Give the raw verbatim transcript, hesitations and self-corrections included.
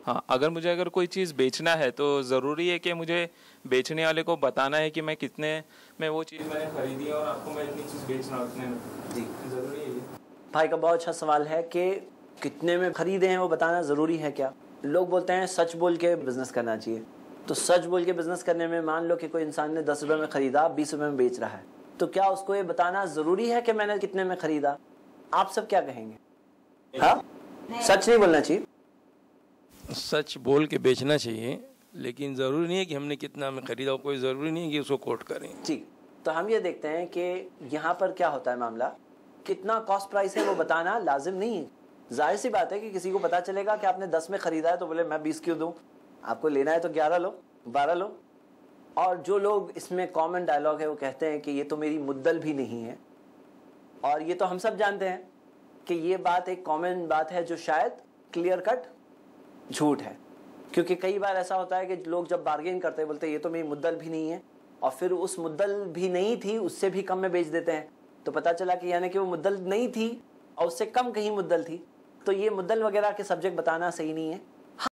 हाँ, अगर मुझे अगर कोई चीज़ बेचना है तो ज़रूरी है कि मुझे बेचने वाले को बताना है कि मैं कितने में वो चीज़ मैंने खरीदी है और आपको मैं इतनी चीज़ बेच रहा हूँ इतने में। जी, ज़रूरी है ये। भाई का बहुत अच्छा सवाल है कि कितने में खरीदे हैं वो बताना ज़रूरी है क्या। लोग बोलते हैं सच बोल के बिज़नेस करना चाहिए। तो सच बोल के बिज़नेस करने में मान लो कि कोई इंसान ने दस रुपये में ख़रीदा, बीस रुपये में बेच रहा है, तो क्या उसको ये बताना ज़रूरी है कि मैंने कितने में ख़रीदा? आप सब क्या कहेंगे? हाँ, सच नहीं बोलना चाहिए? सच बोल के बेचना चाहिए, लेकिन ज़रूरी नहीं है कि हमने कितना में ख़रीदा हो, कोई ज़रूरी नहीं है कि उसको कोट करें। ठीक, तो हम ये देखते हैं कि यहाँ पर क्या होता है मामला, कितना कॉस्ट प्राइस है वो बताना लाजिम नहीं है। जाहिर सी बात है कि किसी को पता चलेगा कि आपने दस में ख़रीदा है तो बोले मैं बीस क्यों दूँ, आपको लेना है तो ग्यारह लो, बारह लो। और जो लोग इसमें कॉमन डायलॉग है वो कहते हैं कि ये तो मेरी मुद्दल भी नहीं है, और ये तो हम सब जानते हैं कि ये बात एक कॉमन बात है जो शायद क्लियर कट झूठ है। क्योंकि कई बार ऐसा होता है कि लोग जब बार्गेन करते हैं बोलते हैं ये तो मेरी मुद्दल भी नहीं है, और फिर उस मुद्दल भी नहीं थी उससे भी कम में बेच देते हैं, तो पता चला कि यानी कि वो मुद्दल नहीं थी और उससे कम कहीं मुद्दल थी। तो ये मुद्दल वगैरह के सब्जेक्ट बताना सही नहीं है।